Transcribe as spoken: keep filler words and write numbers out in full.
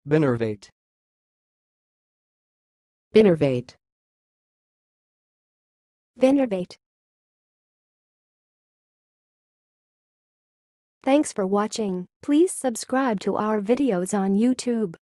binervate, binervate, binervate. Thanks for watching. Please subscribe to our videos on YouTube.